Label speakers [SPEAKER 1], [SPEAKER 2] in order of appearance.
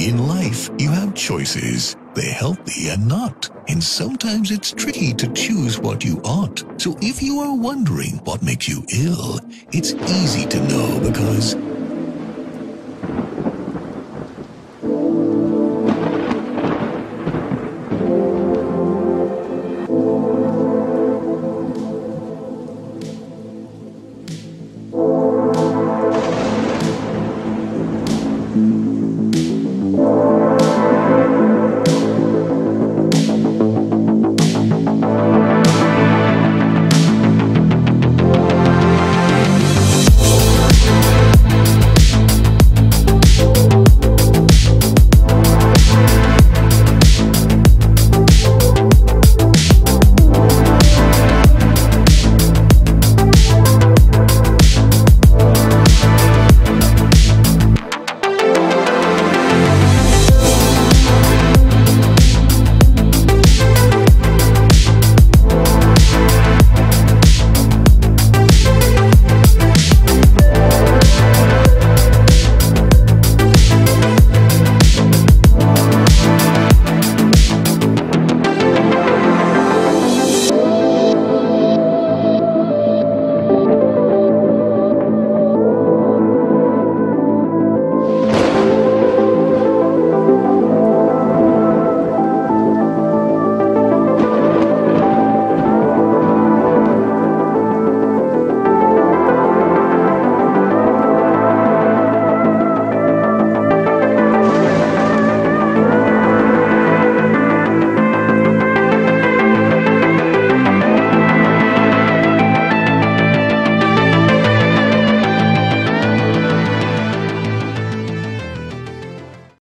[SPEAKER 1] In life, you have choices. They're healthy and not. And sometimes it's tricky to choose what you ought. So if you are wondering what makes you ill, it's easy to know because